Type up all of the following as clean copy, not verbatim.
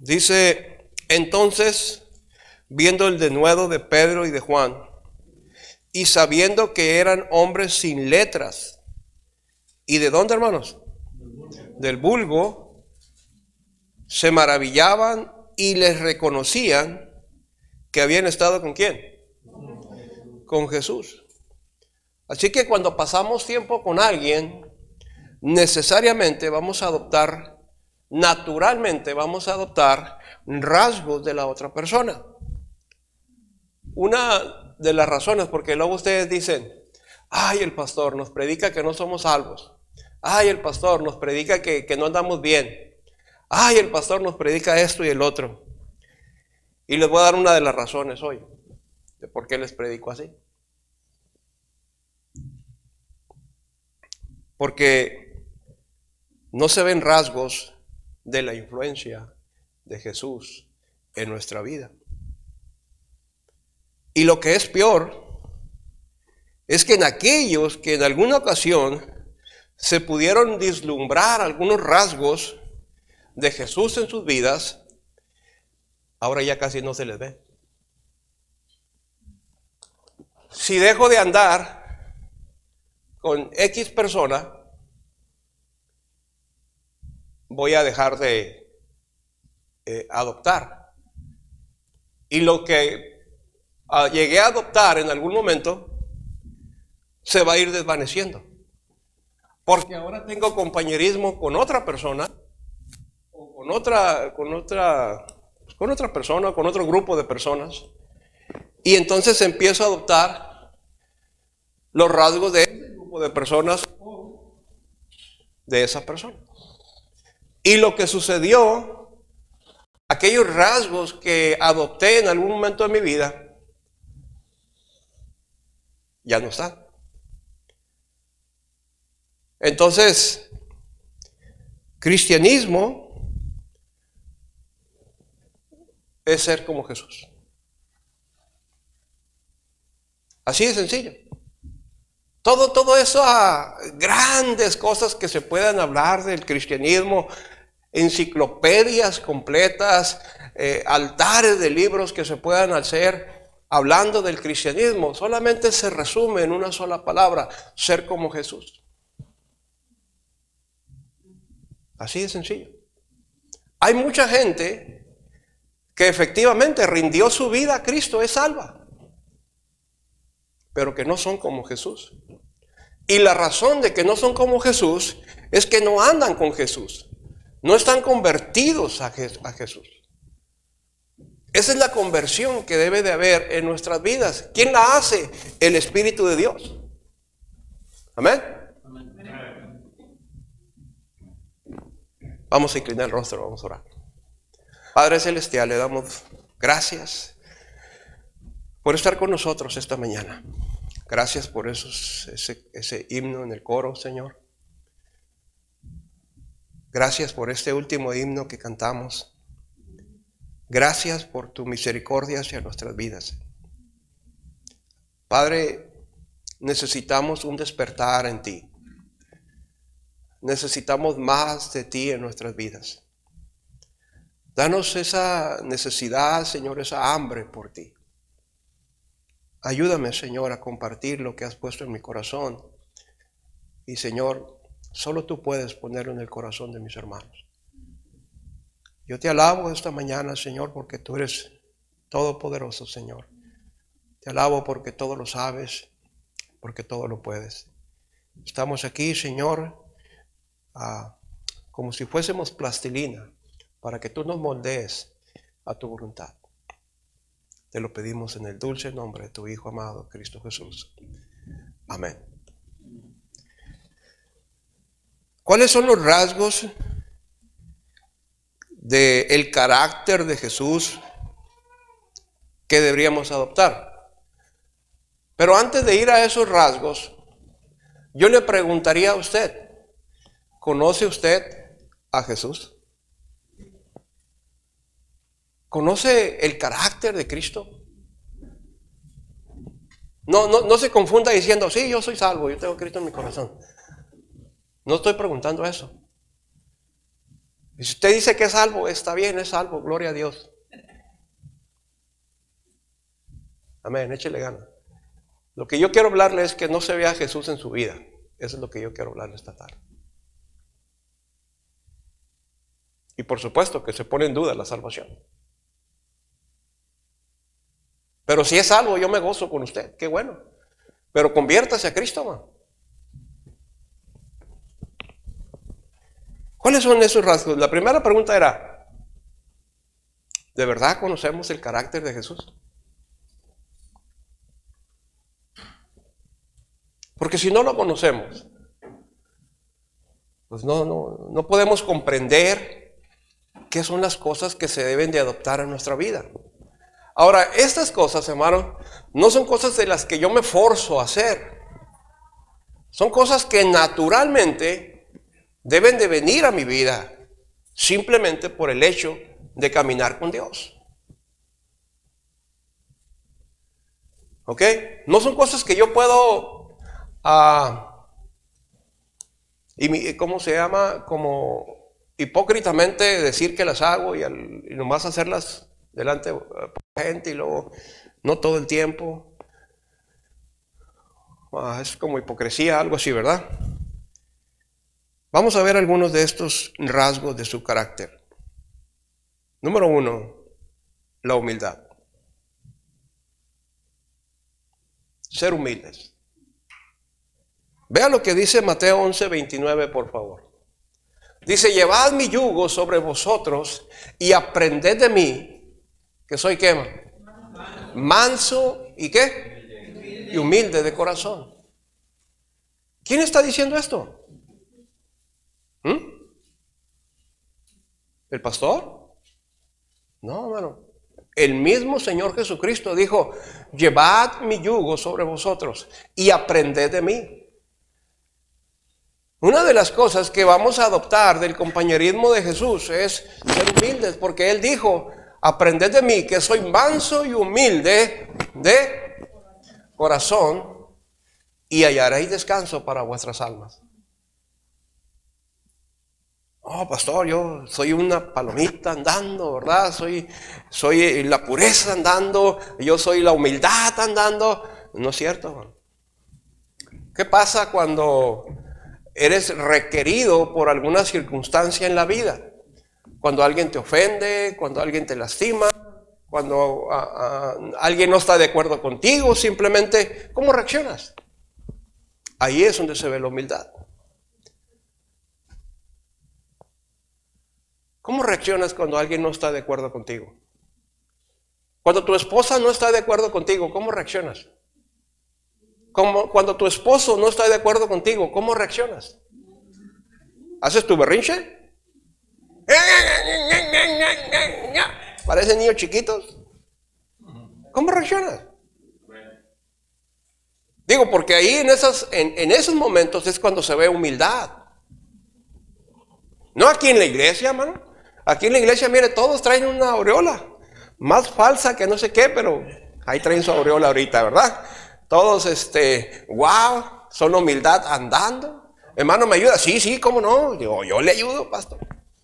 Dice, entonces, viendo el denuedo de Pedro y de Juan, y sabiendo que eran hombres sin letras, ¿y de dónde, hermanos? Del vulgo, se maravillaban y les reconocían que habían estado ¿con quién? Con Jesús. Así que cuando pasamos tiempo con alguien, necesariamente vamos a adoptar, naturalmente vamos a adoptar rasgos de la otra persona. Una de las razones, porque luego ustedes dicen, ay, el pastor nos predica que no somos salvos. Ay, el pastor nos predica que no andamos bien. Ay, el pastor nos predica esto y el otro. Y les voy a dar una de las razones hoy, de por qué les predico así. Porque no se ven rasgos de la influencia de Jesús en nuestra vida. Y lo que es peor es que en aquellos que en alguna ocasión se pudieron vislumbrar algunos rasgos de Jesús en sus vidas, ahora ya casi no se les ve. Si dejo de andar con X persona, voy a dejar de adoptar. Y lo que llegué a adoptar en algún momento se va a ir desvaneciendo. Porque ahora tengo compañerismo con otra persona, o con otra persona, con otro grupo de personas, y entonces empiezo a adoptar los rasgos de ese grupo de personas o de esa persona. Y lo que sucedió, aquellos rasgos que adopté en algún momento de mi vida, ya no están. Entonces, cristianismo es ser como Jesús. Así de sencillo. Todo eso, grandes cosas que se puedan hablar del cristianismo, enciclopedias completas, altares de libros que se puedan hacer hablando del cristianismo, solamente se resume en una sola palabra: ser como Jesús. Así de sencillo. Hay mucha gente que efectivamente rindió su vida a Cristo, es salva, pero que no son como Jesús. Y la razón de que no son como Jesús es que no andan con Jesús, no están convertidos a Jesús. Esa es la conversión que debe de haber en nuestras vidas. ¿Quién la hace? El Espíritu de Dios. Amén. Vamos a inclinar el rostro, vamos a orar. Padre Celestial, le damos gracias por estar con nosotros esta mañana. Gracias por ese himno en el coro, Señor. Gracias por este último himno que cantamos. Gracias por tu misericordia hacia nuestras vidas. Padre, necesitamos un despertar en ti. Necesitamos más de ti en nuestras vidas. Danos esa necesidad, Señor, esa hambre por ti. Ayúdame, Señor, a compartir lo que has puesto en mi corazón. Y, Señor, solo tú puedes ponerlo en el corazón de mis hermanos. Yo te alabo esta mañana, Señor, porque tú eres todopoderoso, Señor. Te alabo porque todo lo sabes, porque todo lo puedes. Estamos aquí, Señor, como si fuésemos plastilina, para que tú nos moldees a tu voluntad. Te lo pedimos en el dulce nombre de tu Hijo amado, Cristo Jesús. Amén. ¿Cuáles son los rasgos del carácter de Jesús que deberíamos adoptar? Pero antes de ir a esos rasgos, yo le preguntaría a usted, ¿conoce usted a Jesús? ¿Conoce el carácter de Cristo? No se confunda diciendo, sí, yo soy salvo, yo tengo a Cristo en mi corazón. No estoy preguntando eso. Y si usted dice que es salvo, está bien, es salvo, gloria a Dios. Amén, échele gana. Lo que yo quiero hablarle es que no se vea a Jesús en su vida. Eso es lo que yo quiero hablarle esta tarde. Y por supuesto que se pone en duda la salvación. Pero si es salvo, yo me gozo con usted, qué bueno. Pero conviértase a Cristo, man. ¿Cuáles son esos rasgos? La primera pregunta era, ¿de verdad conocemos el carácter de Jesús? Porque si no lo conocemos, pues no podemos comprender qué son las cosas que se deben de adoptar en nuestra vida. Ahora, estas cosas, hermano, no son cosas de las que yo me forzo a hacer. Son cosas que naturalmente deben de venir a mi vida, simplemente por el hecho de caminar con Dios. ¿Ok? No son cosas que yo puedo, ¿cómo se llama? Como hipócritamente decir que las hago y nomás hacerlas delante de la gente y luego no todo el tiempo. Es como hipocresía, algo así, ¿verdad? Vamos a ver algunos de estos rasgos de su carácter. Número 1, la humildad. Ser humildes. Vea lo que dice Mateo 11:29, por favor. Dice, llevad mi yugo sobre vosotros y aprended de mí, que soy ¿qué? Manso y ¿qué? Y humilde de corazón. ¿Quién está diciendo esto? ¿El pastor? No, hermano. El mismo Señor Jesucristo dijo, llevad mi yugo sobre vosotros y aprended de mí. Una de las cosas que vamos a adoptar del compañerismo de Jesús es ser humildes, porque Él dijo, aprended de mí, que soy manso y humilde de corazón, y hallaréis descanso para vuestras almas. Oh, pastor, yo soy una palomita andando, ¿verdad? Soy la pureza andando, yo soy la humildad andando. No es cierto. ¿Qué pasa cuando eres requerido por alguna circunstancia en la vida? Cuando alguien te ofende, cuando alguien te lastima, cuando alguien no está de acuerdo contigo, simplemente, ¿cómo reaccionas? Ahí es donde se ve la humildad. ¿Cómo reaccionas cuando alguien no está de acuerdo contigo? Cuando tu esposa no está de acuerdo contigo, ¿cómo reaccionas? Cuando tu esposo no está de acuerdo contigo, ¿cómo reaccionas? ¿Haces tu berrinche? Parecen niños chiquitos. ¿Cómo reaccionas? Digo, porque ahí en esos momentos es cuando se ve humildad. No aquí en la iglesia, hermano. Aquí en la iglesia, mire, todos traen una aureola. Más falsa que no sé qué, pero ahí traen su aureola ahorita, ¿verdad? Todos, wow, son humildad andando. Hermano, ¿me ayuda? Sí, ¿cómo no? Digo, yo le ayudo, pastor.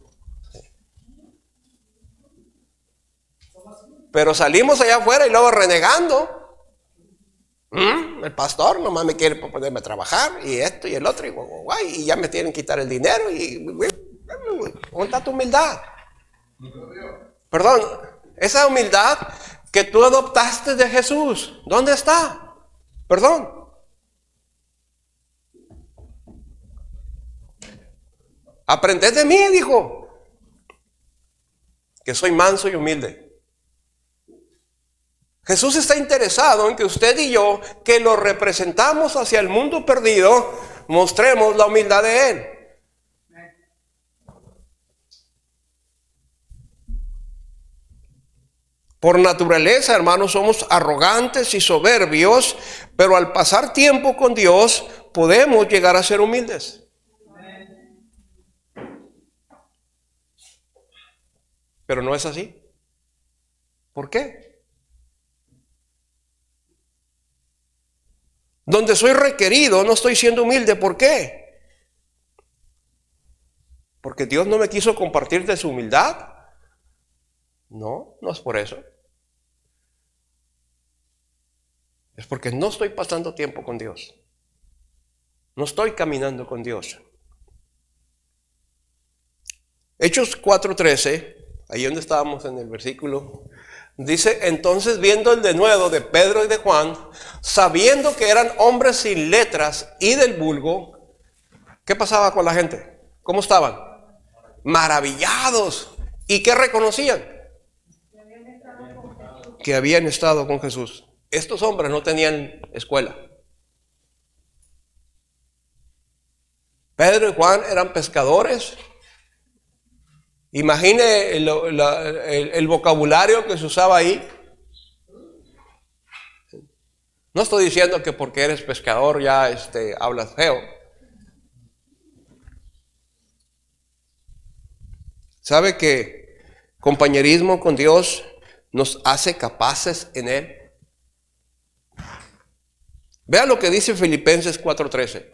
Pero salimos allá afuera y luego renegando. El pastor nomás me quiere ponerme a trabajar y esto y el otro y ya me quieren quitar el dinero y ¿dónde está tu humildad? Perdón, esa humildad que tú adoptaste de Jesús, ¿dónde está? Perdón. Aprended de mí, dijo, que soy manso y humilde. Jesús está interesado en que usted y yo, que lo representamos hacia el mundo perdido, mostremos la humildad de Él. Por naturaleza, hermanos, somos arrogantes y soberbios, pero al pasar tiempo con Dios, podemos llegar a ser humildes. Pero no es así. ¿Por qué? Donde soy requerido, no estoy siendo humilde. ¿Por qué? porque Dios no me quiso compartir de su humildad. No, no es por eso. Es porque no estoy pasando tiempo con Dios. No estoy caminando con Dios. Hechos 4:13, ahí donde estábamos en el versículo, dice: entonces viendo el denuedo de Pedro y de Juan, sabiendo que eran hombres sin letras y del vulgo, ¿qué pasaba con la gente? ¿Cómo estaban? Maravillados. ¿Y qué reconocían? Que habían estado con Jesús. Estos hombres no tenían escuela. Pedro y Juan eran pescadores. Imagine el vocabulario que se usaba ahí. No estoy diciendo que porque eres pescador ya hablas feo. ¿Sabe que compañerismo con Dios nos hace capaces en Él? Vea lo que dice Filipenses 4:13.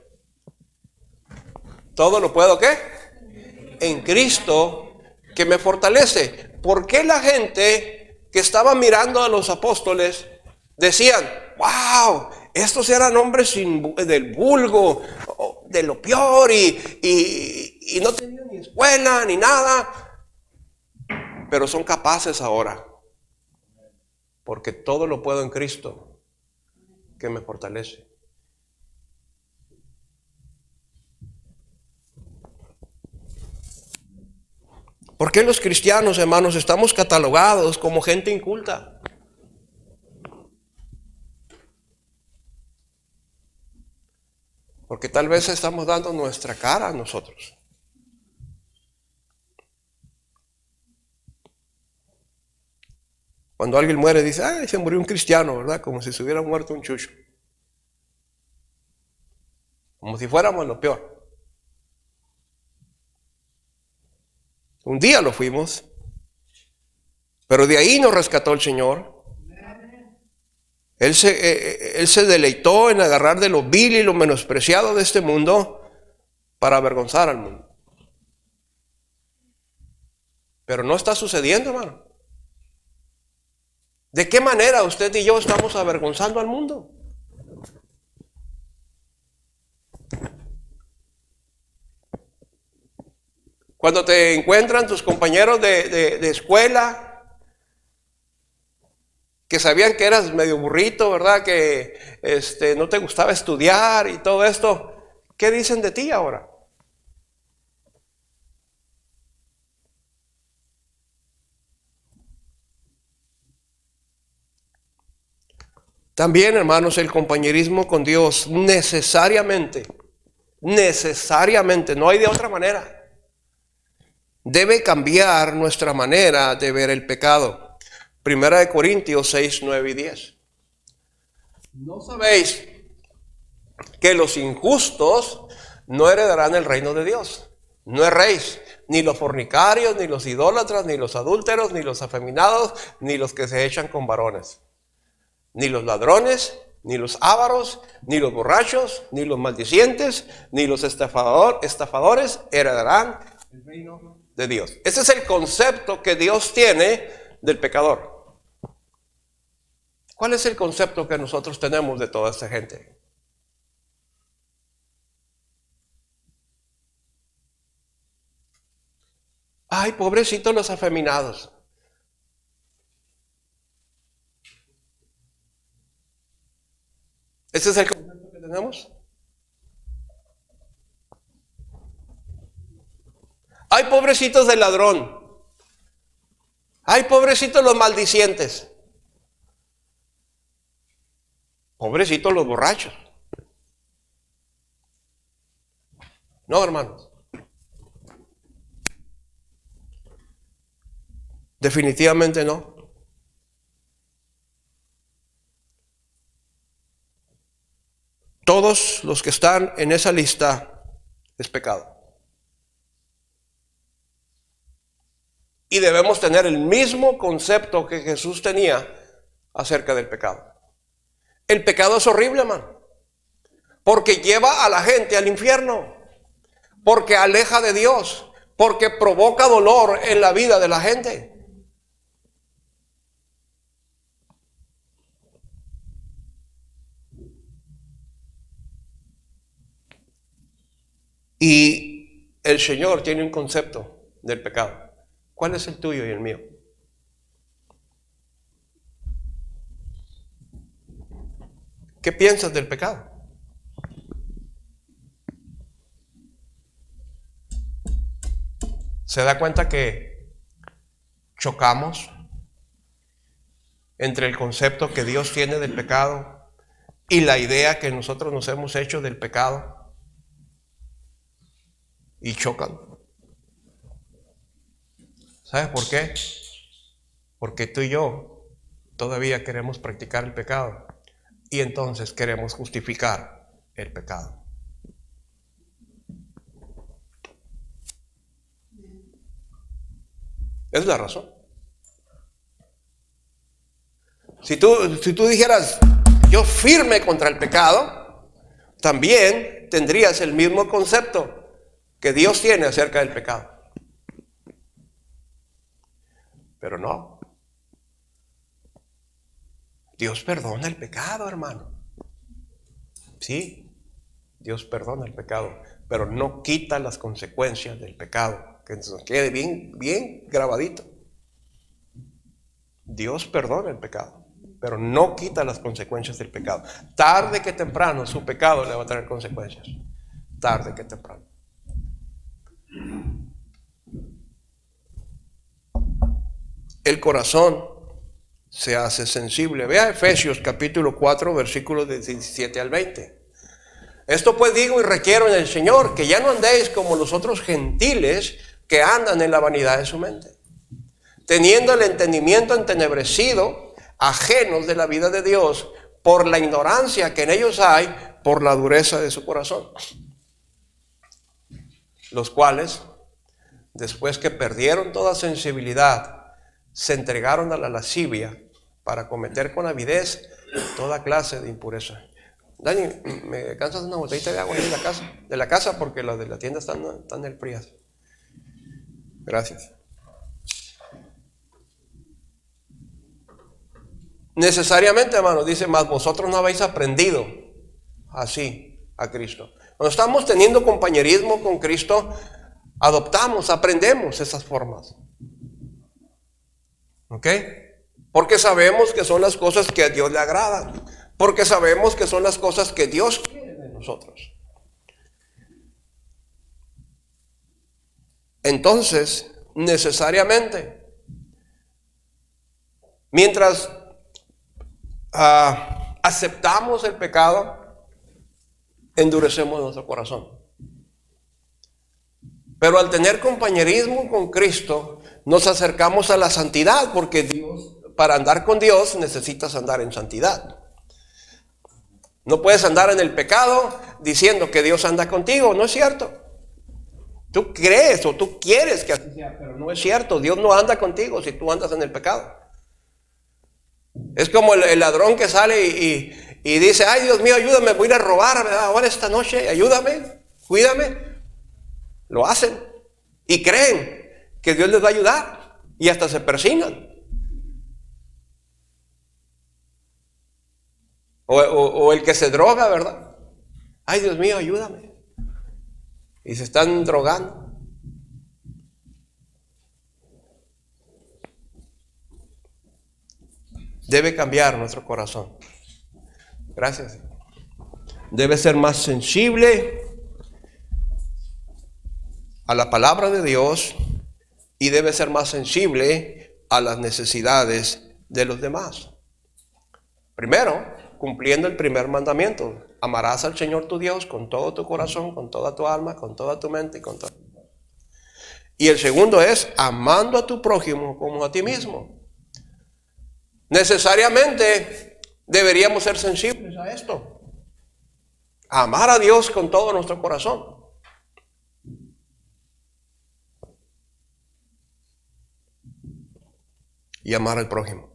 Todo lo puedo, ¿qué? En Cristo que me fortalece. ¿Por qué la gente que estaba mirando a los apóstoles decían: wow, estos eran hombres del vulgo, de lo peor, y no tenían ni escuela ni nada, pero son capaces ahora? Porque todo lo puedo en Cristo que me fortalece. ¿Por qué los cristianos, hermanos, estamos catalogados como gente inculta? Porque tal vez estamos dando nuestra cara a nosotros. Cuando alguien muere dice: ay, se murió un cristiano, ¿verdad? Como si se hubiera muerto un chucho. Como si fuéramos lo peor. Un día lo fuimos, pero de ahí nos rescató el Señor. Él se deleitó en agarrar de lo vil y lo menospreciado de este mundo para avergonzar al mundo. Pero no está sucediendo, hermano. ¿De qué manera usted y yo estamos avergonzando al mundo? Cuando te encuentran tus compañeros de escuela, que sabían que eras medio burrito, ¿verdad? Que no te gustaba estudiar y todo esto, ¿qué dicen de ti ahora? También, hermanos, el compañerismo con Dios necesariamente, no hay de otra manera, debe cambiar nuestra manera de ver el pecado. 1 Corintios 6, 9 y 10. ¿No sabéis que los injustos no heredarán el reino de Dios? No erréis, ni los fornicarios, ni los idólatras, ni los adúlteros, ni los afeminados, ni los que se echan con varones, ni los ladrones, ni los ávaros, ni los borrachos, ni los maldicientes, ni los estafadores heredarán el reino de Dios. Ese es el concepto que Dios tiene del pecador. ¿Cuál es el concepto que nosotros tenemos de toda esta gente? Ay, pobrecitos los afeminados. ¿Ese es el concepto que tenemos? Ay, pobrecitos del ladrón. Ay, pobrecitos los maldicientes. Pobrecitos los borrachos. No, hermanos. Definitivamente no. Todos los que están en esa lista es pecado. Y debemos tener el mismo concepto que Jesús tenía acerca del pecado. El pecado es horrible, hermano, porque lleva a la gente al infierno, porque aleja de Dios, porque provoca dolor en la vida de la gente. Y el Señor tiene un concepto del pecado. ¿Cuál es el tuyo y el mío? ¿Qué piensas del pecado? ¿Se da cuenta que chocamos entre el concepto que Dios tiene del pecado y la idea que nosotros nos hemos hecho del pecado? Y chocan. ¿Sabes por qué? Porque tú y yo todavía queremos practicar el pecado y entonces queremos justificar el pecado. Es la razón. Si tú dijeras, yo firme contra el pecado, también tendrías el mismo concepto que Dios tiene acerca del pecado. Pero no. Dios perdona el pecado, hermano. Sí, Dios perdona el pecado, pero no quita las consecuencias del pecado. Que nos quede bien grabadito. Dios perdona el pecado, pero no quita las consecuencias del pecado. Tarde que temprano su pecado le va a traer consecuencias. Tarde que temprano. El corazón se hace sensible. Vea Efesios capítulo 4, versículos de 17 al 20. Esto pues digo y requiero en el Señor, que ya no andéis como los otros gentiles que andan en la vanidad de su mente, teniendo el entendimiento entenebrecido, ajenos de la vida de Dios, por la ignorancia que en ellos hay, por la dureza de su corazón, los cuales, después que perdieron toda sensibilidad, se entregaron a la lascivia para cometer con avidez toda clase de impureza. Dani, ¿me cansas una botellita de agua ahí de la casa? Porque las de la tienda están en frías. Gracias. Necesariamente, hermanos, dice, mas vosotros no habéis aprendido así a Cristo. Cuando estamos teniendo compañerismo con Cristo, aprendemos esas formas. ¿Ok? Porque sabemos que son las cosas que a Dios le agradan. Porque sabemos que son las cosas que Dios quiere de nosotros. Entonces, necesariamente, mientras aceptamos el pecado, endurecemos nuestro corazón. Pero al tener compañerismo con Cristo, nos acercamos a la santidad, porque para andar con Dios necesitas andar en santidad. No puedes andar en el pecado diciendo que Dios anda contigo, no es cierto. Tú crees o tú quieres que así sea, pero no es cierto. Dios no anda contigo si tú andas en el pecado. Es como el ladrón que sale y dice, ay Dios mío, ayúdame, voy a ir a robar, ¿verdad? Ahora esta noche, ayúdame, cuídame. Lo hacen y creen que Dios les va a ayudar y hasta se persignan. O el que se droga, ¿verdad? Ay Dios mío, ayúdame. Y se están drogando. Debe cambiar nuestro corazón. Gracias. Debe ser más sensible a la palabra de Dios y debe ser más sensible a las necesidades de los demás. Primero, cumpliendo el primer mandamiento: amarás al Señor tu Dios con todo tu corazón, con toda tu alma, con toda tu mente y con todo. Y el segundo es amando a tu prójimo como a ti mismo. Necesariamente deberíamos ser sensibles a esto. Amar a Dios con todo nuestro corazón. Y amar al prójimo.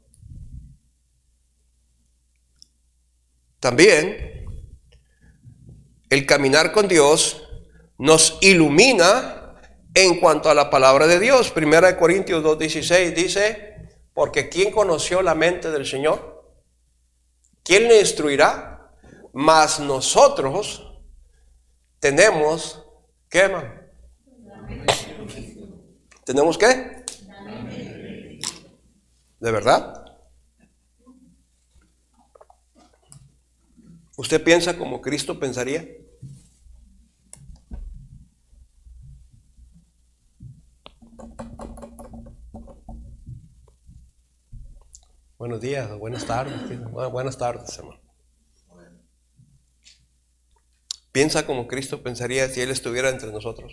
También, el caminar con Dios nos ilumina en cuanto a la palabra de Dios. 1 Corintios 2:16 dice, porque ¿quién conoció la mente del Señor? ¿Quién le instruirá? Mas nosotros tenemos, ¿qué, hermano? ¿Tenemos qué? ¿De verdad? ¿Usted piensa como Cristo pensaría? Buenos días, buenas tardes. Buenas tardes, hermano. ¿Piensa como Cristo pensaría si Él estuviera entre nosotros?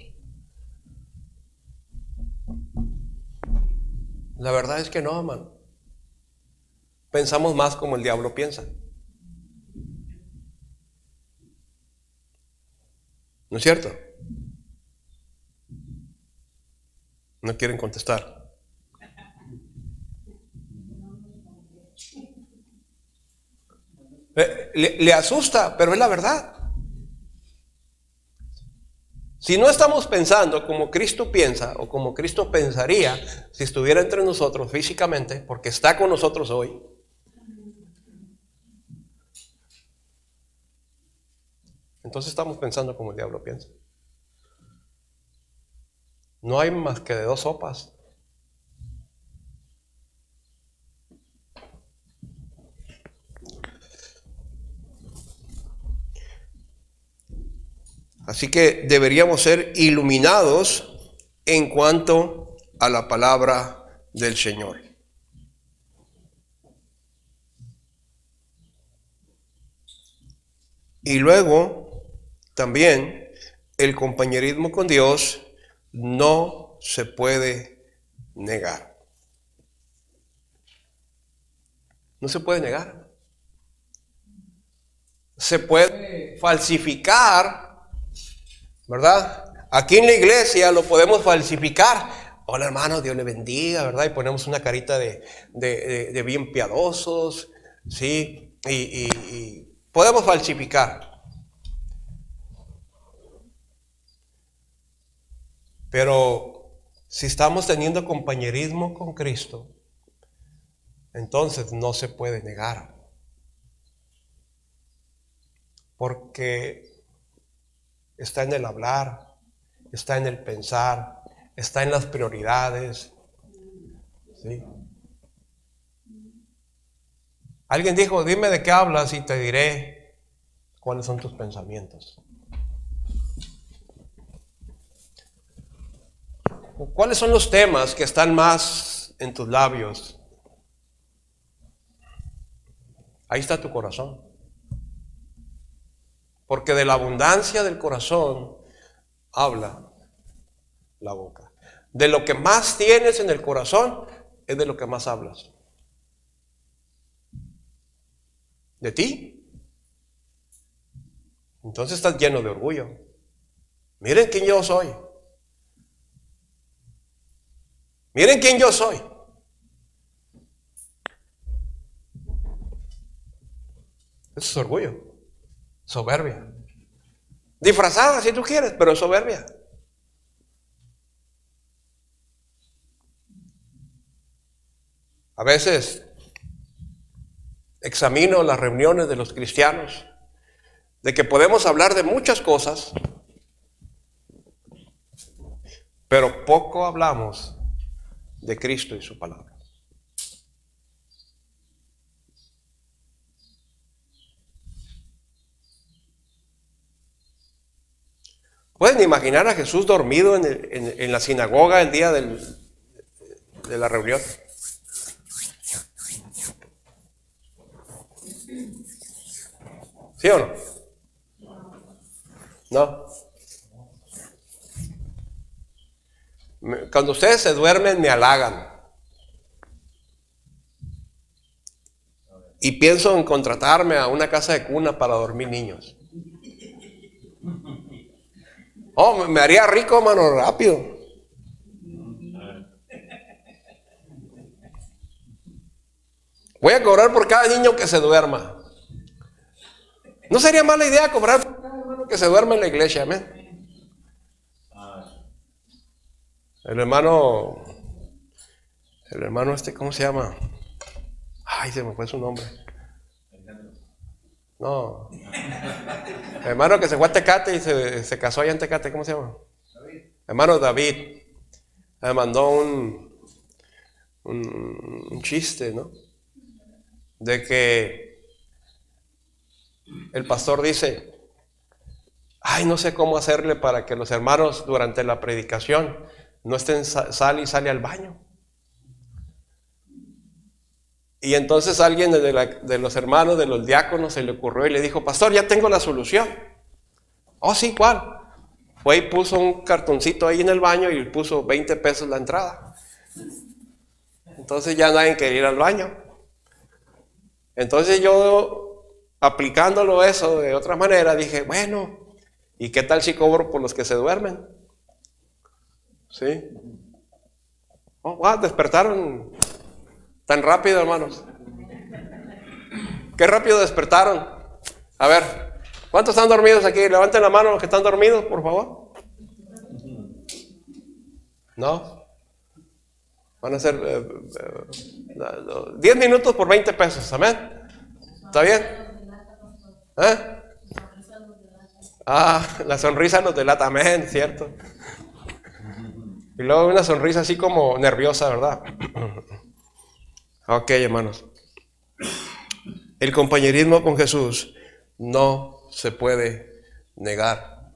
La verdad es que no, hermano. Pensamos más como el diablo piensa. ¿No es cierto? No quieren contestar. Le asusta, pero es la verdad. Si no estamos pensando como Cristo piensa o como Cristo pensaría si estuviera entre nosotros físicamente, porque está con nosotros hoy, entonces estamos pensando como el diablo piensa. No hay más que de dos sopas. Así que deberíamos ser iluminados en cuanto a la palabra del Señor. Y luego, también, el compañerismo con Dios no se puede negar. No se puede negar. Se puede falsificar, ¿verdad? Aquí en la iglesia lo podemos falsificar. Hola hermano, Dios le bendiga, ¿verdad? Y ponemos una carita de bien piadosos, ¿sí? Y podemos falsificar. Pero si estamos teniendo compañerismo con Cristo, entonces no se puede negar. Porque está en el hablar, está en el pensar, está en las prioridades. ¿Sí? Alguien dijo, dime de qué hablas y te diré cuáles son tus pensamientos. ¿Cuáles son los temas que están más en tus labios? Ahí está tu corazón. Porque de la abundancia del corazón habla la boca. De lo que más tienes en el corazón es de lo que más hablas. ¿De ti? Entonces estás lleno de orgullo. Miren quién yo soy. Miren quién yo soy. Eso es orgullo. Soberbia. Disfrazada si tú quieres, pero es soberbia. A veces examino las reuniones de los cristianos, de que podemos hablar de muchas cosas, pero poco hablamos de Cristo y su palabra. ¿Pueden imaginar a Jesús dormido en la sinagoga el día de la reunión? ¿Sí o no? No. Cuando ustedes se duermen me halagan. Y pienso en contratarme a una casa de cuna para dormir niños. Oh, me haría rico, mano, rápido. Voy a cobrar por cada niño que se duerma. No sería mala idea cobrar por cada hermano que se duerma en la iglesia, amén. El hermano ¿cómo se llama? Ay, se me fue su nombre. No. El hermano que se fue a Tecate y se casó allá en Tecate, ¿cómo se llama? David. Hermano David. Me mandó un chiste, ¿no? De que el pastor dice, ay, no sé cómo hacerle para que los hermanos durante la predicación no estén sale al baño. Y entonces alguien de los hermanos, de los diáconos, se le ocurrió y le dijo, pastor, ya tengo la solución. Oh, sí, ¿cuál? Fue y puso un cartoncito ahí en el baño y puso 20 pesos la entrada. Entonces ya nadie quería ir al baño. Entonces yo, aplicándolo eso de otra manera, dije, bueno, ¿y qué tal si cobro por los que se duermen? ¿Sí? Oh, wow, despertaron tan rápido, hermanos. Qué rápido despertaron. A ver, ¿cuántos están dormidos aquí? Levanten la mano los que están dormidos, por favor. ¿No? Van a ser 10 minutos por 20 pesos, amén. ¿Está bien? ¿Eh? Ah, la sonrisa nos delata, amén, cierto. Y luego una sonrisa así como nerviosa, ¿verdad? Ok, hermanos. El compañerismo con Jesús no se puede negar.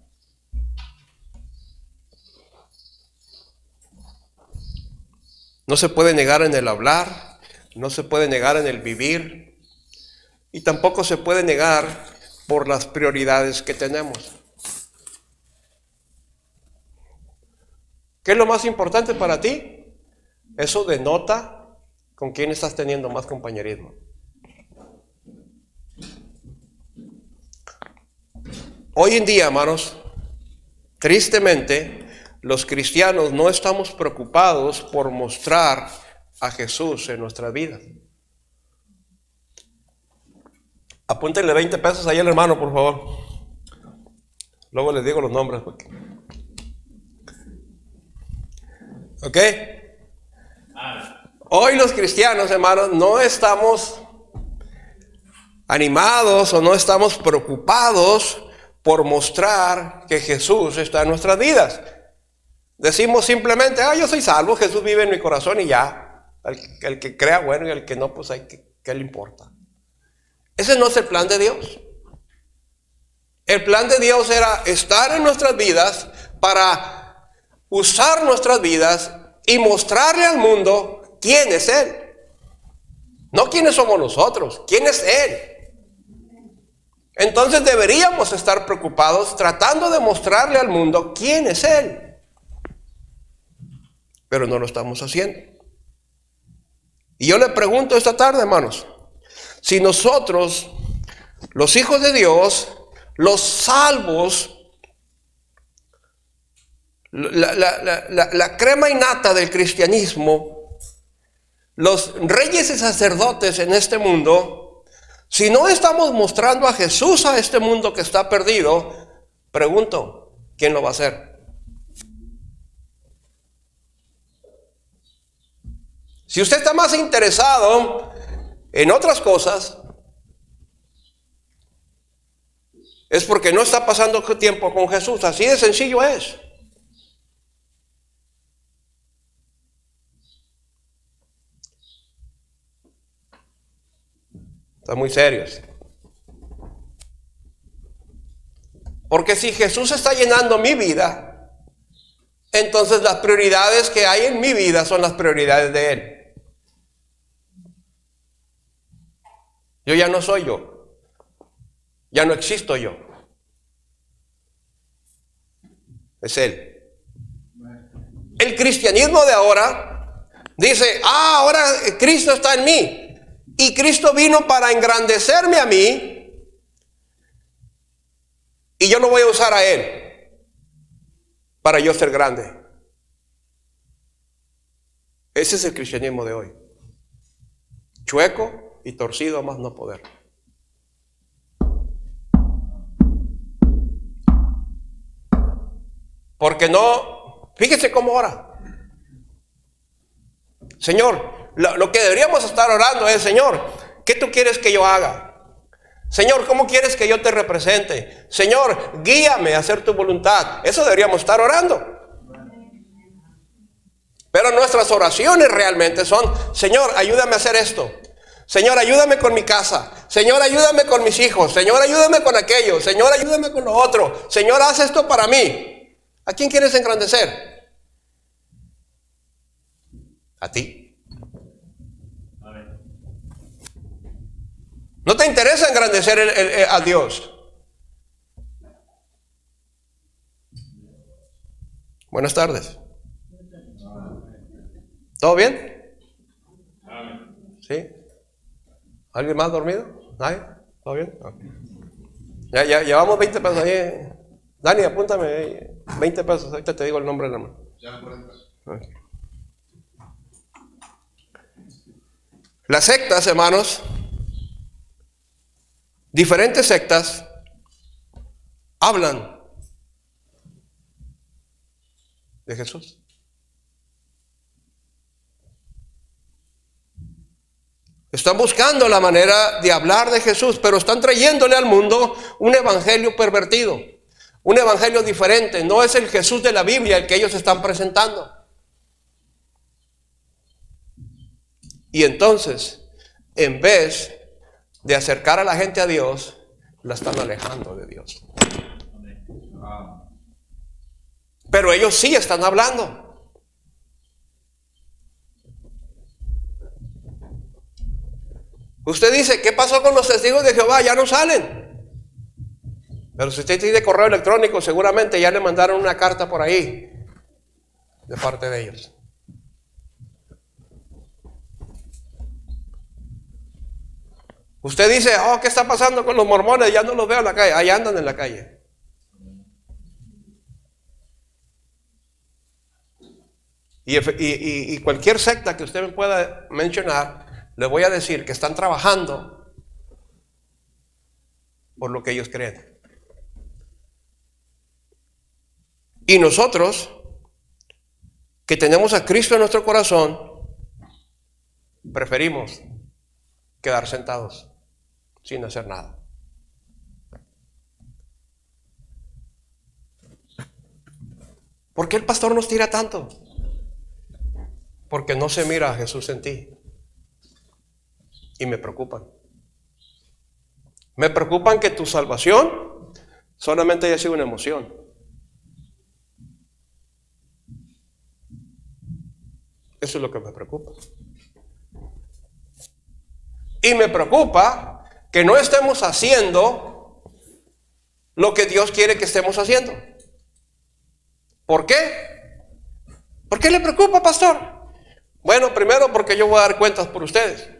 No se puede negar en el hablar, no se puede negar en el vivir, y tampoco se puede negar por las prioridades que tenemos. ¿Qué es lo más importante para ti? Eso denota con quién estás teniendo más compañerismo. Hoy en día, hermanos, tristemente, los cristianos no estamos preocupados por mostrar a Jesús en nuestras vidas. Apúntenle 20 pesos ahí al hermano, por favor. Luego les digo los nombres. ¿Ok? Hoy los cristianos, hermanos, no estamos animados o no estamos preocupados por mostrar que Jesús está en nuestras vidas. Decimos simplemente, yo soy salvo, Jesús vive en mi corazón y ya. El que crea, bueno, y el que no, pues ¿qué le importa? Ese no es el plan de Dios. El plan de Dios era estar en nuestras vidas para usar nuestras vidas y mostrarle al mundo quién es Él. No quiénes somos nosotros, quién es Él. Entonces deberíamos estar preocupados tratando de mostrarle al mundo quién es Él. Pero no lo estamos haciendo. Y yo le pregunto esta tarde, hermanos, si nosotros, los hijos de Dios, los salvos, la crema innata del cristianismo, los reyes y sacerdotes en este mundo, si no estamos mostrando a Jesús a este mundo que está perdido, pregunto, ¿quién lo va a hacer? Si usted está más interesado en otras cosas, es porque no está pasando tiempo con Jesús. Así de sencillo es. Están muy serios. Porque si Jesús está llenando mi vida, entonces las prioridades que hay en mi vida son las prioridades de Él. Yo ya no soy yo. Ya no existo yo. Es Él. El cristianismo de ahora dice, ahora Cristo está en mí. Y Cristo vino para engrandecerme a mí. Y yo lo voy a usar a Él para yo ser grande. Ese es el cristianismo de hoy. Chueco y torcido a más no poder. Porque no, fíjese cómo ora. Señor, lo que deberíamos estar orando es, Señor, ¿qué tú quieres que yo haga? Señor, ¿cómo quieres que yo te represente? Señor, guíame a hacer tu voluntad. Eso deberíamos estar orando. Pero nuestras oraciones realmente son, Señor, ayúdame a hacer esto. Señor, ayúdame con mi casa. Señor, ayúdame con mis hijos. Señor, ayúdame con aquello. Señor, ayúdame con lo otro. Señor, haz esto para mí. ¿A quién quieres engrandecer? A ti. ¿No te interesa engrandecer a Dios? Buenas tardes. ¿Todo bien? ¿Sí? ¿Alguien más dormido? ¿Nadie? ¿Todo bien? Okay. Ya llevamos 20 pesos ahí. Dani, apúntame 20 pesos. Ahorita te digo el nombre de la mano. Okay. Las sectas, hermanos, diferentes sectas hablan de Jesús. Están buscando la manera de hablar de Jesús, pero están trayéndole al mundo un evangelio pervertido, un evangelio diferente. No es el Jesús de la Biblia el que ellos están presentando. Y entonces, en vez de acercar a la gente a Dios, la están alejando de Dios. Pero ellos sí están hablando. Usted dice, ¿qué pasó con los testigos de Jehová? Ya no salen. Pero si usted tiene correo electrónico, seguramente ya le mandaron una carta por ahí de parte de ellos. Usted dice, oh, ¿qué está pasando con los mormones? Ya no los veo en la calle. Ahí andan en la calle. Y cualquier secta que usted me pueda mencionar, le voy a decir que están trabajando por lo que ellos creen. Y nosotros, que tenemos a Cristo en nuestro corazón, preferimos quedar sentados sin hacer nada. ¿Por qué el pastor nos tira tanto? Porque no se mira a Jesús en ti. Y me preocupan. Me preocupan que tu salvación solamente haya sido una emoción. Eso es lo que me preocupa. Y me preocupa que no estemos haciendo lo que Dios quiere que estemos haciendo. ¿Por qué? ¿Por qué le preocupa, pastor? Bueno, primero porque yo voy a dar cuentas por ustedes.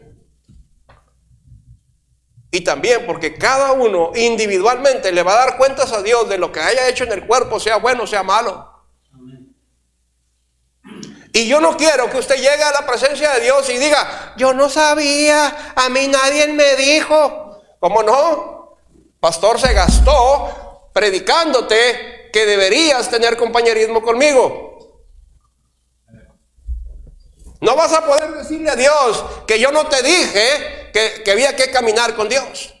Y también porque cada uno individualmente le va a dar cuentas a Dios de lo que haya hecho en el cuerpo, sea bueno o sea malo. Y yo no quiero que usted llegue a la presencia de Dios y diga, yo no sabía, a mí nadie me dijo. ¿Cómo no? Pastor se gastó predicándote que deberías tener compañerismo conmigo. No vas a poder decirle a Dios que yo no te dije que había que caminar con Dios.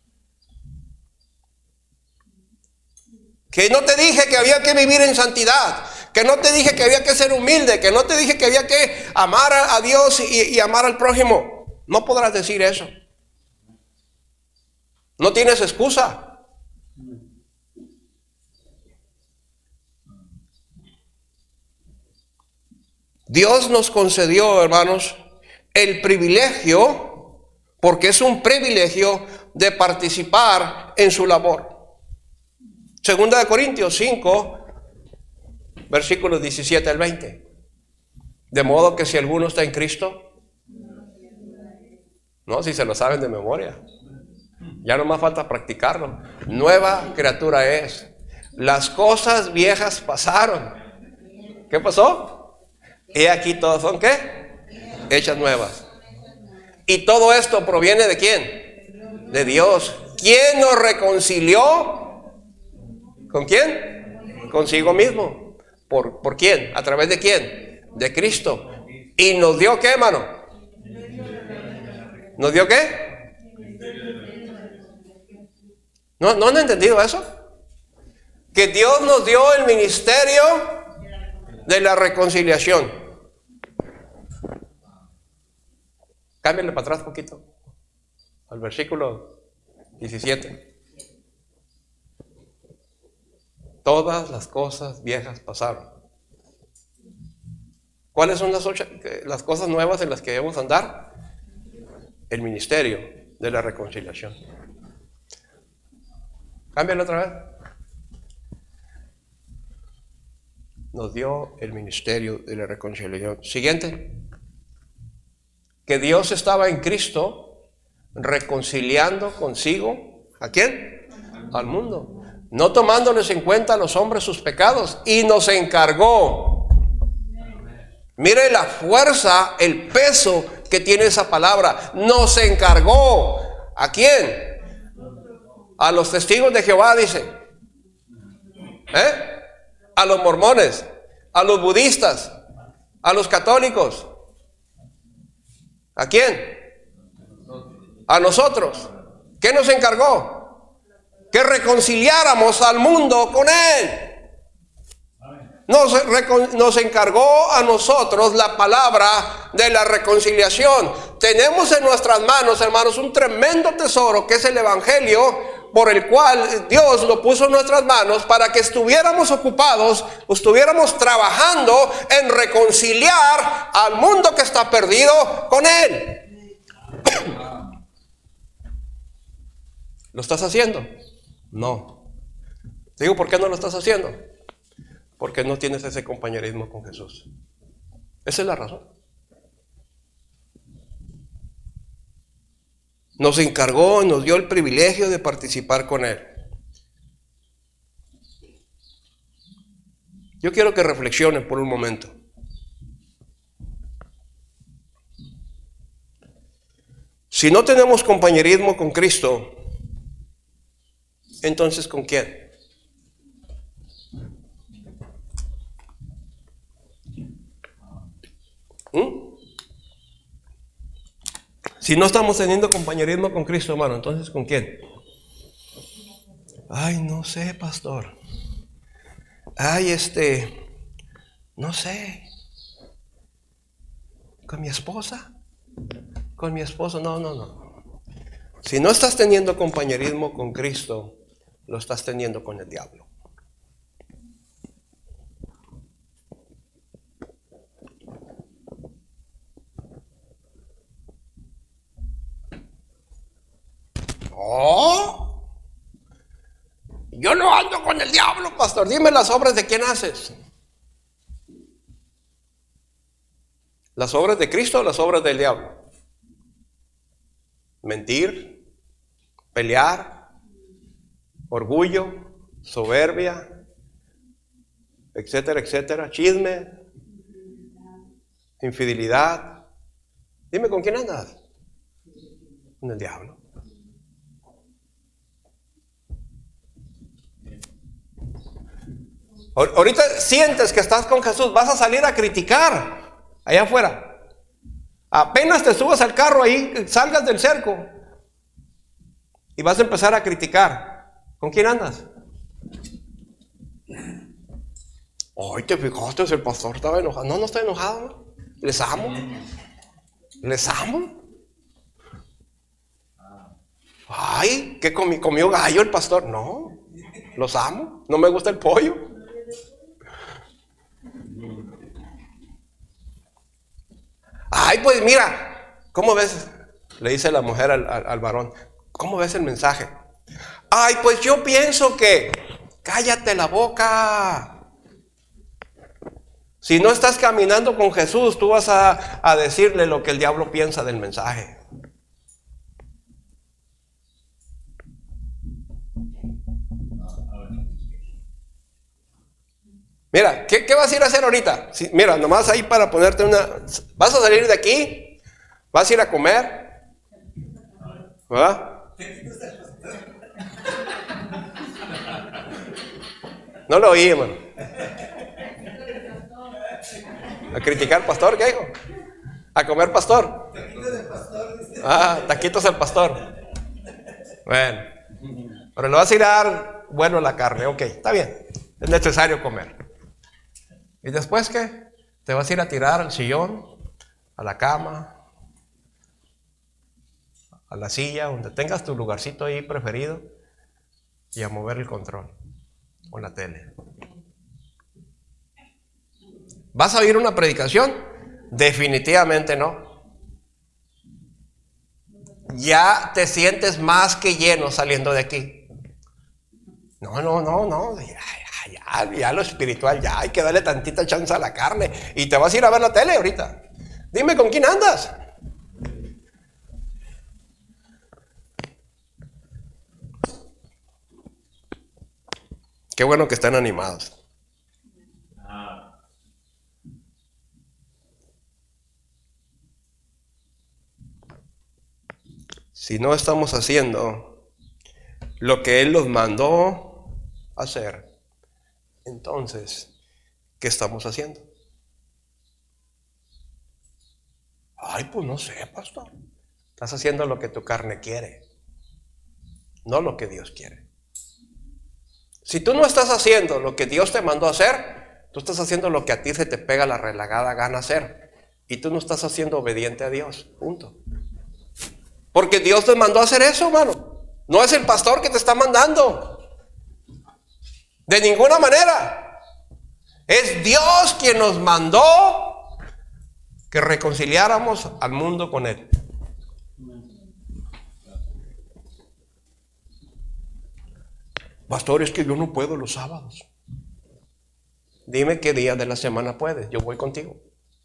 Que no te dije que había que vivir en santidad. Que no te dije que había que ser humilde. Que no te dije que había que amar a Dios y amar al prójimo. No podrás decir eso. No tienes excusa. Dios nos concedió, hermanos, el privilegio, porque es un privilegio de participar en su labor. Segunda de Corintios 5, versículos 17 al 20. De modo que si alguno está en Cristo, no, si se lo saben de memoria, ya no más falta practicarlo. Nueva criatura es. Las cosas viejas pasaron. ¿Qué pasó? Y aquí todas son ¿qué? Hechas nuevas. Y todo esto proviene ¿de quién? De Dios. ¿Quién nos reconcilió? ¿Con quién? Consigo mismo. ¿Por quién? ¿A través de quién? De Cristo. ¿Y nos dio qué, hermano? ¿Nos dio qué? ¿No han entendido eso? Que Dios nos dio el ministerio de la reconciliación. Cámbiale para atrás un poquito, al versículo 17. Todas las cosas viejas pasaron. ¿Cuáles son las cosas nuevas en las que debemos andar? El ministerio de la reconciliación. Cámbialo otra vez. Nos dio el ministerio de la reconciliación. Siguiente. Que Dios estaba en Cristo reconciliando consigo, ¿a quién? Al mundo. No tomándoles en cuenta a los hombres sus pecados. Y nos encargó. Mire la fuerza, el peso que tiene esa palabra. Nos encargó. ¿A quién? A los testigos de Jehová, dice. A los mormones, a los budistas, a los católicos. ¿A quién? A nosotros. ¿Qué nos encargó? Que reconciliáramos al mundo con Él. Nos encargó a nosotros la palabra de la reconciliación. Tenemos en nuestras manos, hermanos, un tremendo tesoro que es el Evangelio, por el cual Dios lo puso en nuestras manos para que estuviéramos ocupados, estuviéramos trabajando en reconciliar al mundo que está perdido con Él. ¿Lo estás haciendo? No. Te digo, ¿por qué no lo estás haciendo? Porque no tienes ese compañerismo con Jesús. Esa es la razón. Nos encargó, nos dio el privilegio de participar con Él. Yo quiero que reflexionen por un momento. Si no tenemos compañerismo con Cristo, entonces ¿con quién? Si no estamos teniendo compañerismo con Cristo, hermano, entonces ¿con quién? Ay, no sé, pastor. Ay, no sé. ¿Con mi esposa? Con mi esposo, no. Si no estás teniendo compañerismo con Cristo, lo estás teniendo con el diablo. Oh, yo no ando con el diablo, pastor. Dime las obras de quién haces. ¿Las obras de Cristo o las obras del diablo? Mentir, pelear, orgullo, soberbia, etcétera, etcétera, chisme, infidelidad. Dime, ¿con quién andas? Con el diablo. Ahorita sientes que estás con Jesús, vas a salir a criticar allá afuera. Apenas te subas al carro ahí, salgas del cerco y vas a empezar a criticar. ¿Con quién andas? Ay, te fijaste, el pastor estaba enojado. No estoy enojado. Les amo. Les amo. Ay, ¿qué comió gallo el pastor? No, los amo. No me gusta el pollo. Ay, pues mira, ¿cómo ves? Le dice la mujer al varón, ¿cómo ves el mensaje? Ay, pues yo pienso que, cállate la boca. Si no estás caminando con Jesús, tú vas a decirle lo que el diablo piensa del mensaje. Mira, ¿qué vas a ir a hacer ahorita? Sí, mira, nomás ahí para ponerte una... ¿Vas a salir de aquí? ¿Vas a ir a comer? ¿Verdad? No lo oí, hermano. ¿A criticar al pastor? ¿Qué dijo? A comer pastor. Ah, taquitos al pastor. Bueno, pero le vas a ir a dar bueno la carne, ok, está bien. Es necesario comer. ¿Y después qué? Te vas a ir a tirar al sillón, a la cama, a la silla, donde tengas tu lugarcito ahí preferido, y a mover el control o la tele. ¿Vas a oír una predicación? Definitivamente no. Ya te sientes más que lleno saliendo de aquí. No. Ya lo espiritual, ya hay que darle tantita chance a la carne. Y te vas a ir a ver la tele ahorita. Dime con quién andas. Qué bueno que están animados. Si no estamos haciendo lo que Él nos mandó hacer, entonces, ¿qué estamos haciendo? Ay, pues no sé, pastor. Estás haciendo lo que tu carne quiere, no lo que Dios quiere. Si tú no estás haciendo lo que Dios te mandó a hacer, tú estás haciendo lo que a ti se te pega la relagada gana hacer. Y tú no estás haciendo obediente a Dios, punto. Porque Dios te mandó a hacer eso, hermano. No es el pastor que te está mandando. De ninguna manera. Es Dios quien nos mandó que reconciliáramos al mundo con Él. Pastor, es que yo no puedo los sábados. Dime qué día de la semana puedes, yo voy contigo.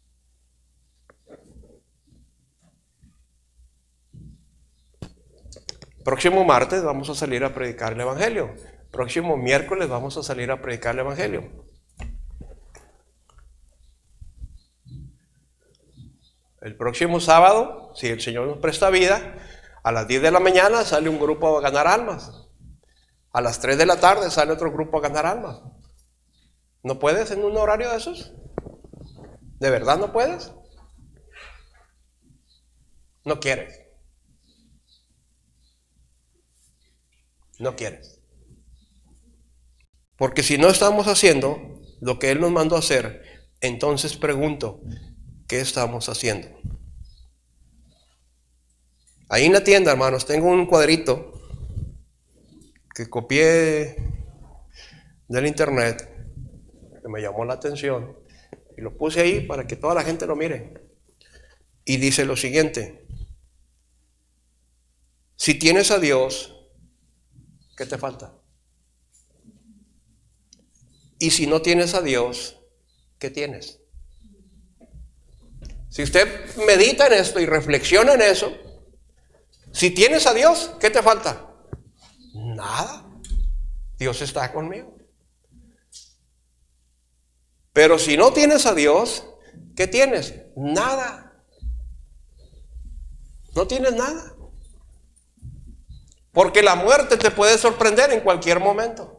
Próximo martes vamos a salir a predicar el Evangelio. Próximo miércoles vamos a salir a predicar el Evangelio. El próximo sábado, si el Señor nos presta vida, a las 10 de la mañana sale un grupo a ganar almas. A las 3 de la tarde sale otro grupo a ganar almas. ¿No puedes en un horario de esos? ¿De verdad no puedes? No quieres. No quieres. Porque si no estamos haciendo lo que Él nos mandó a hacer, entonces pregunto, ¿qué estamos haciendo? Ahí en la tienda, hermanos, tengo un cuadrito que copié del internet, que me llamó la atención, y lo puse ahí para que toda la gente lo mire. Y dice lo siguiente: si tienes a Dios, ¿qué te falta? Y si no tienes a Dios, ¿qué tienes? Si usted medita en esto y reflexiona en eso, si tienes a Dios, ¿qué te falta? Nada. Dios está conmigo. Pero si no tienes a Dios, ¿qué tienes? Nada. No tienes nada. Porque la muerte te puede sorprender en cualquier momento.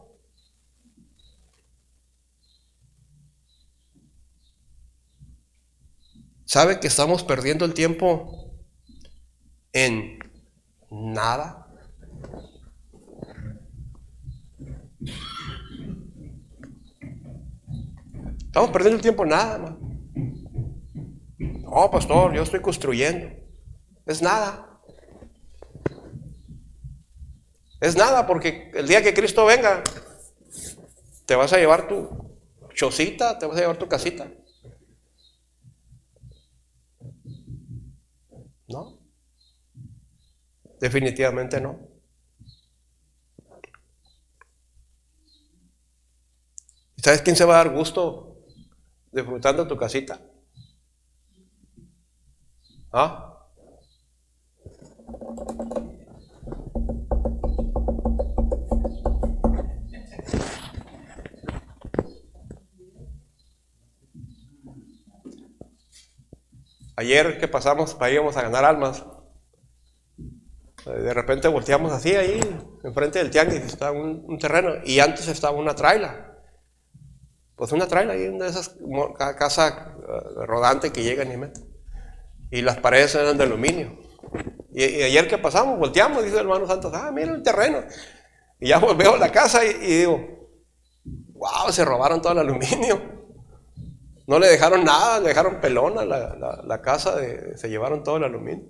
¿Sabe que estamos perdiendo el tiempo en nada? Estamos perdiendo el tiempo en nada, ¿no? No, pastor, yo estoy construyendo. Es nada. Es nada, porque el día que Cristo venga, te vas a llevar tu chocita, te vas a llevar tu casita. No. Definitivamente no. ¿Sabes quién se va a dar gusto disfrutando tu casita? ¿Ah? Ayer que pasamos, íbamos a ganar almas, de repente volteamos así ahí, enfrente del tianguis, estaba un terreno, y antes estaba una traila. Pues una traila ahí, una de esas casas rodantes que llegan y meten. y las paredes eran de aluminio. Y ayer que pasamos, volteamos, dice el hermano Santos, mira el terreno. Y ya veo la casa y digo, wow, se robaron todo el aluminio. No le dejaron nada, le dejaron pelona la casa, se llevaron todo el aluminio.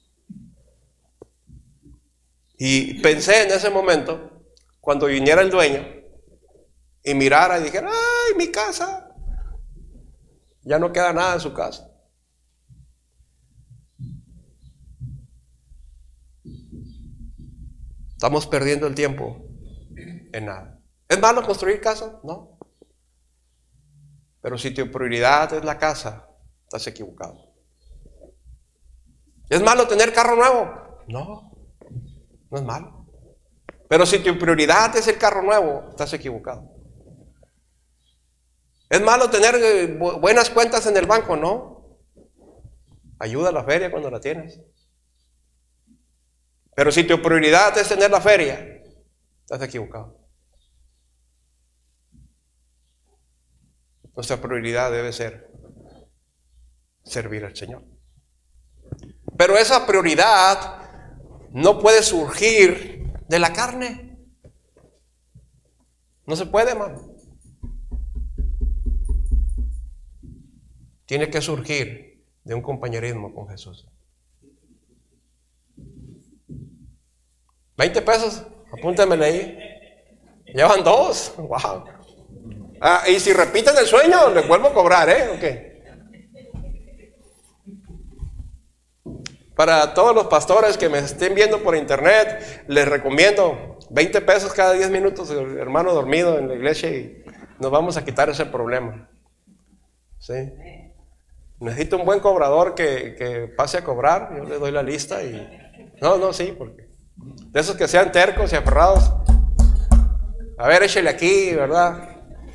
Y pensé en ese momento, cuando viniera el dueño y mirara y dijera, ¡ay, mi casa! Ya no queda nada en su casa. Estamos perdiendo el tiempo en nada. ¿Es malo construir casas? No. Pero si tu prioridad es la casa, estás equivocado. ¿Es malo tener carro nuevo? No, no es malo. Pero si tu prioridad es el carro nuevo, estás equivocado. ¿Es malo tener buenas cuentas en el banco? No. Ayuda a la feria cuando la tienes. Pero si tu prioridad es tener la feria, estás equivocado. Nuestra prioridad debe ser servir al Señor. Pero esa prioridad no puede surgir de la carne. No se puede, hermano. Tiene que surgir de un compañerismo con Jesús. 20 pesos, apúntamele ahí. Llevan 2. Wow. Y si repiten el sueño, les vuelvo a cobrar, ¿eh? Para todos los pastores que me estén viendo por internet, les recomiendo 20 pesos cada 10 minutos, el hermano dormido en la iglesia, y nos vamos a quitar ese problema. ¿Sí? Necesito un buen cobrador que pase a cobrar. Yo le doy la lista y... sí, porque de esos que sean tercos y aferrados. A ver, échale aquí, ¿verdad?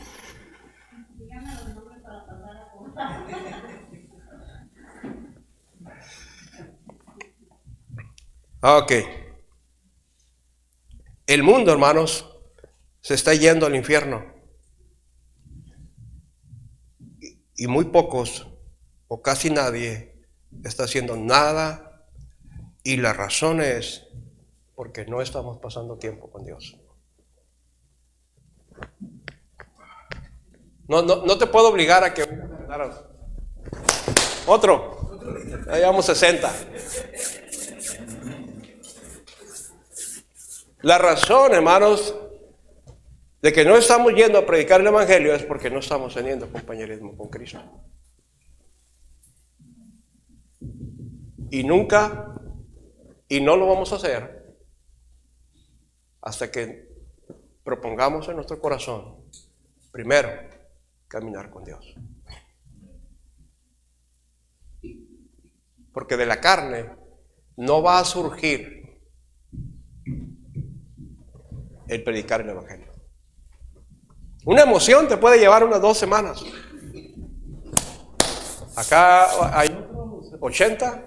Ok. El mundo, hermanos, se está yendo al infierno. Y muy pocos, o casi nadie, está haciendo nada. Y la razón es porque no estamos pasando tiempo con Dios. No te puedo obligar a que... Otro. Ya llevamos 60. La razón, hermanos, de que no estamos yendo a predicar el evangelio es porque no estamos teniendo compañerismo con Cristo. Y nunca, y no lo vamos a hacer hasta que propongamos en nuestro corazón, primero, caminar con Dios. Porque de la carne no va a surgir el predicar el evangelio. Una emoción te puede llevar unas 2 semanas. Acá hay 80.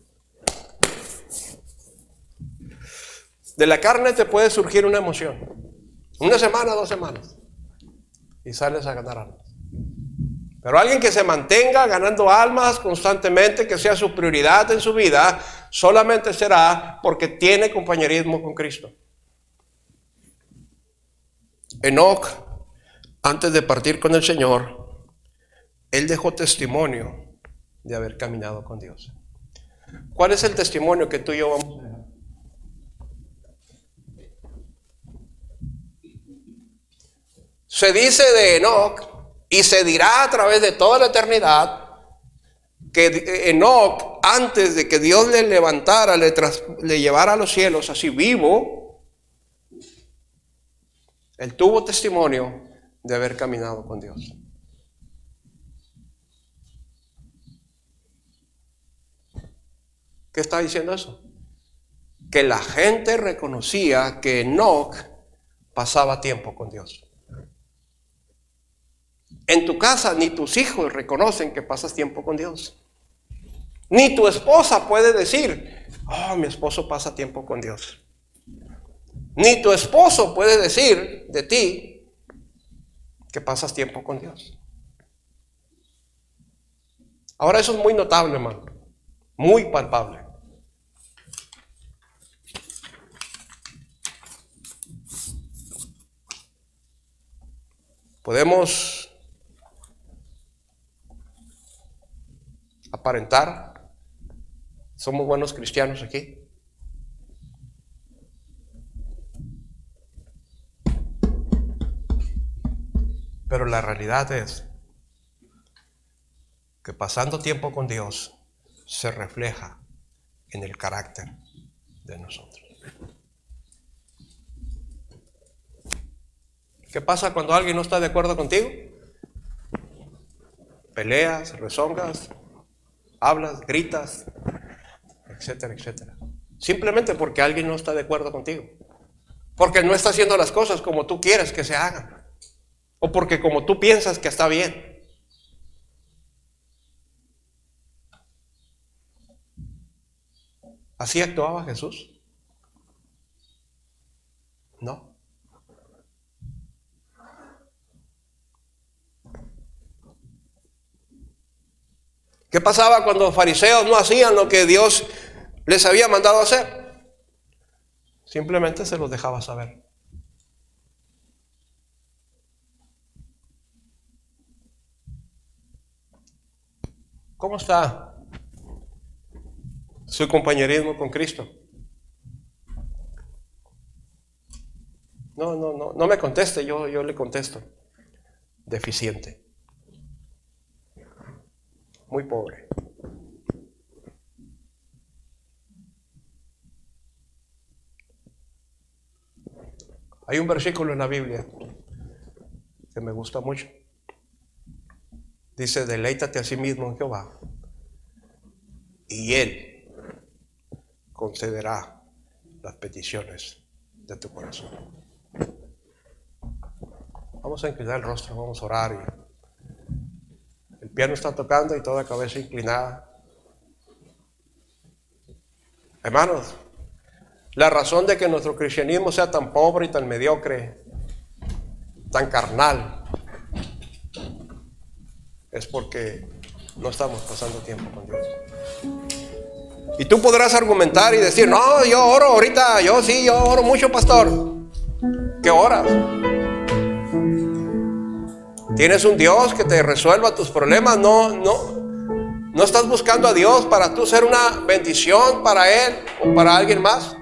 De la carne te puede surgir una emoción. 1 semana, 2 semanas. Y sales a ganar almas. Pero alguien que se mantenga ganando almas constantemente, que sea su prioridad en su vida, solamente será porque tiene compañerismo con Cristo. Enoc, antes de partir con el Señor, él dejó testimonio de haber caminado con Dios. ¿Cuál es el testimonio que tú y yo vamos a dejar? Se dice de Enoc, y se dirá a través de toda la eternidad, que Enoc, antes de que Dios le levantara, le llevara a los cielos así vivo, él tuvo testimonio de haber caminado con Dios. ¿Qué está diciendo eso? Que la gente reconocía que Enoc pasaba tiempo con Dios. En tu casa ni tus hijos reconocen que pasas tiempo con Dios. Ni tu esposa puede decir, mi esposo pasa tiempo con Dios. Ni tu esposo puede decir de ti que pasas tiempo con Dios. Ahora eso es muy notable, hermano. muy palpable. Podemos aparentar, somos buenos cristianos aquí, pero la realidad es que pasando tiempo con Dios se refleja en el carácter de nosotros. ¿Qué pasa cuando alguien no está de acuerdo contigo? Peleas, rezongas, hablas, gritas, etcétera, etcétera. Simplemente porque alguien no está de acuerdo contigo. Porque no está haciendo las cosas como tú quieres que se hagan. O porque como tú piensas que está bien. ¿Así actuaba Jesús? No. ¿Qué pasaba cuando los fariseos no hacían lo que Dios les había mandado hacer? Simplemente se los dejaba saber. ¿Cómo está su compañerismo con Cristo? No me conteste, yo le contesto. Deficiente. Muy pobre. Hay un versículo en la Biblia que me gusta mucho. Dice, deleítate a sí mismo en Jehová y Él concederá las peticiones de tu corazón. Vamos a inclinar el rostro, vamos a orar. El piano está tocando y toda cabeza inclinada. Hermanos, la razón de que nuestro cristianismo sea tan pobre y tan mediocre, tan carnal, es porque no estamos pasando tiempo con Dios. Y tú podrás argumentar y decir, no, yo oro ahorita, yo oro mucho, pastor. ¿Qué oras? ¿Tienes un Dios que te resuelva tus problemas? No estás buscando a Dios para tú ser una bendición para Él o para alguien más.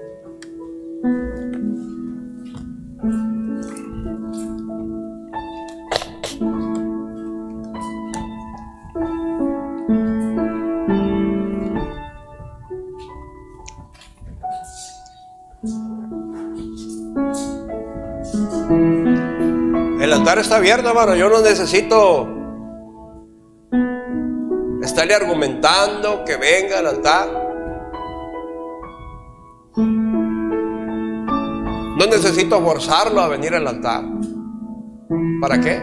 El altar está abierto, hermano. Yo no necesito estarle argumentando que venga al altar. No necesito forzarlo a venir al altar. ¿Para qué?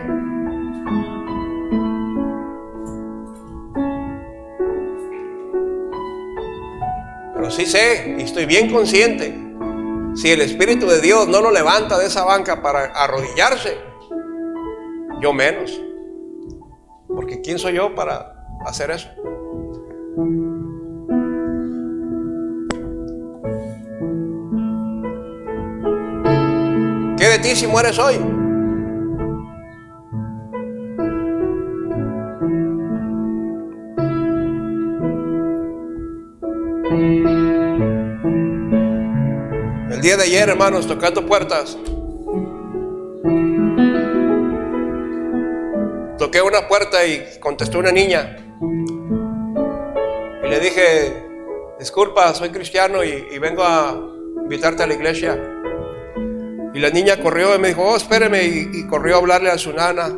Pero sí sé y estoy bien consciente, si el Espíritu de Dios no lo levanta de esa banca para arrodillarse, yo menos. Porque ¿quién soy yo para hacer eso? ¿Qué de ti si mueres hoy? El día de ayer, hermanos, tocando puertas, toqué una puerta y contestó una niña. Y le dije, disculpa, soy cristiano y vengo a invitarte a la iglesia. Y la niña corrió y me dijo, oh, espéreme, y corrió a hablarle a su nana.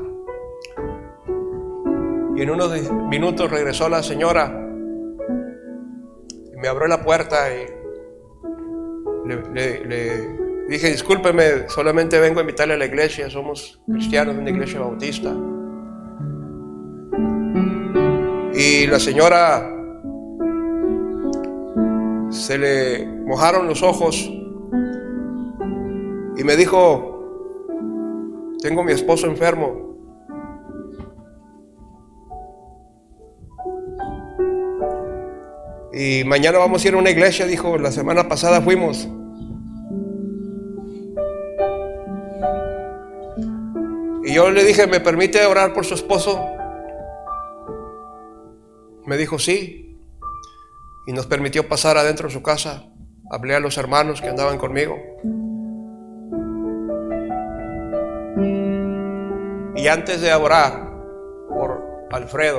Y en unos minutos regresó la señora y me abrió la puerta y le dije, discúlpeme, solamente vengo a invitarle a la iglesia, somos cristianos de una iglesia bautista. Y la señora se le mojaron los ojos y me dijo, tengo a mi esposo enfermo. Y mañana vamos a ir a una iglesia, dijo, la semana pasada fuimos. Y yo le dije, ¿me permite orar por su esposo? Me dijo sí. Y nos permitió pasar adentro de su casa. Hablé a los hermanos que andaban conmigo. Y antes de orar por Alfredo,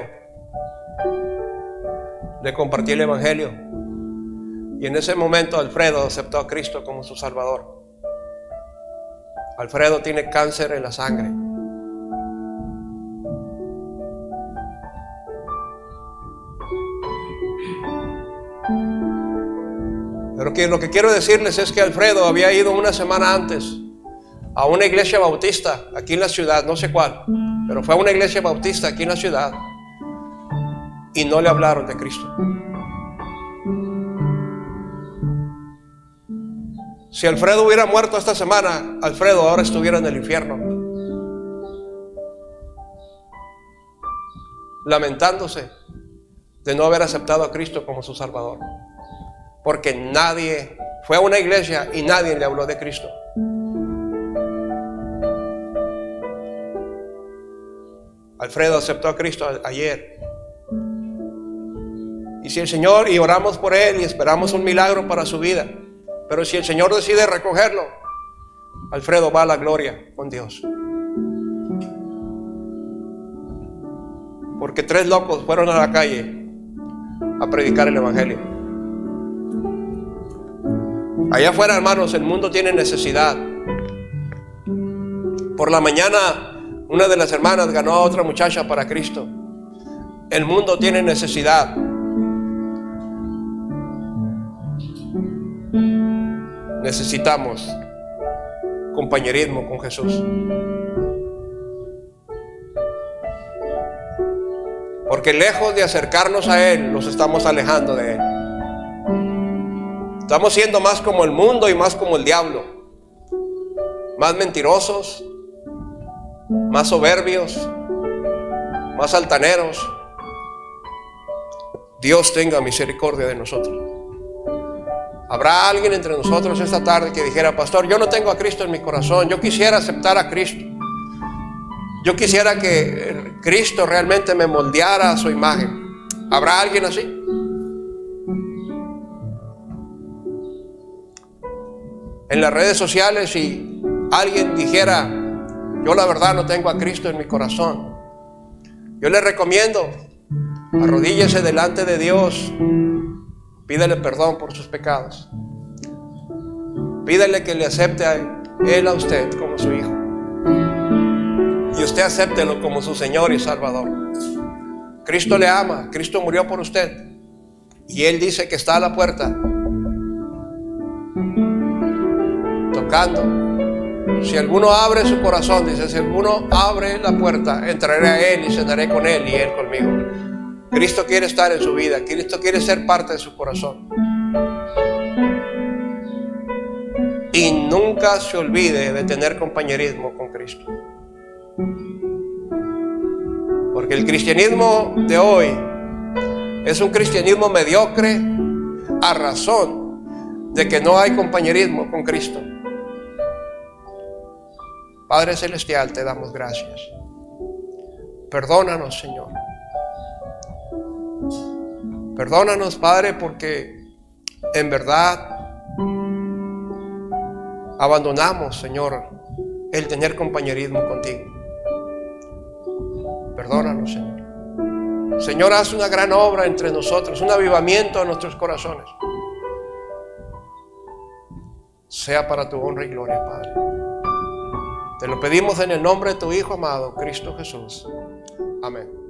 le compartí el evangelio. Y en ese momento Alfredo aceptó a Cristo como su Salvador. Alfredo tiene cáncer en la sangre. Pero lo que quiero decirles es que Alfredo había ido una semana antes a una iglesia bautista aquí en la ciudad, no sé cuál, pero fue a una iglesia bautista aquí en la ciudad y no le hablaron de Cristo. Si Alfredo hubiera muerto esta semana, Alfredo ahora estuviera en el infierno, lamentándose de no haber aceptado a Cristo como su Salvador, porque nadie fue a una iglesia y nadie le habló de Cristo. Alfredo aceptó a Cristo ayer. Y si el Señor, y oramos por él y esperamos un milagro para su vida, pero si el Señor decide recogerlo, Alfredo va a la gloria con Dios. Porque 3 locos fueron a la calle a predicar el evangelio. Allá afuera, hermanos, el mundo tiene necesidad. Por la mañana, una de las hermanas ganó a otra muchacha para Cristo. El mundo tiene necesidad. Necesitamos compañerismo con Jesús. Porque lejos de acercarnos a Él, nos estamos alejando de Él. Estamos siendo más como el mundo y más como el diablo. Más mentirosos, más soberbios, más altaneros. Dios tenga misericordia de nosotros. ¿Habrá alguien entre nosotros esta tarde que dijera: pastor, yo no tengo a Cristo en mi corazón, yo quisiera aceptar a Cristo, yo quisiera que Cristo realmente me moldeara a su imagen? ¿Habrá alguien así? En las redes sociales, si alguien dijera: yo la verdad no tengo a Cristo en mi corazón, yo le recomiendo, arrodíllese delante de Dios, pídele perdón por sus pecados, pídele que le acepte a Él a usted como su hijo, y usted acéptelo como su Señor y Salvador. Cristo le ama, Cristo murió por usted, y Él dice que está a la puerta tocando. Si alguno abre su corazón, dice, si alguno abre la puerta, entraré a Él y cenaré con Él y Él conmigo. Cristo quiere estar en su vida, Cristo quiere ser parte de su corazón. Y nunca se olvide de tener compañerismo con Cristo. Porque el cristianismo de hoy es un cristianismo mediocre a razón de que no hay compañerismo con Cristo. Padre Celestial, te damos gracias. Perdónanos, Señor. Perdónanos, Padre, porque en verdad abandonamos, Señor, el tener compañerismo contigo. Perdónanos, Señor. Señor, haz una gran obra entre nosotros, un avivamiento en nuestros corazones. Sea para tu honra y gloria, Padre. Te lo pedimos en el nombre de tu Hijo amado, Cristo Jesús. Amén.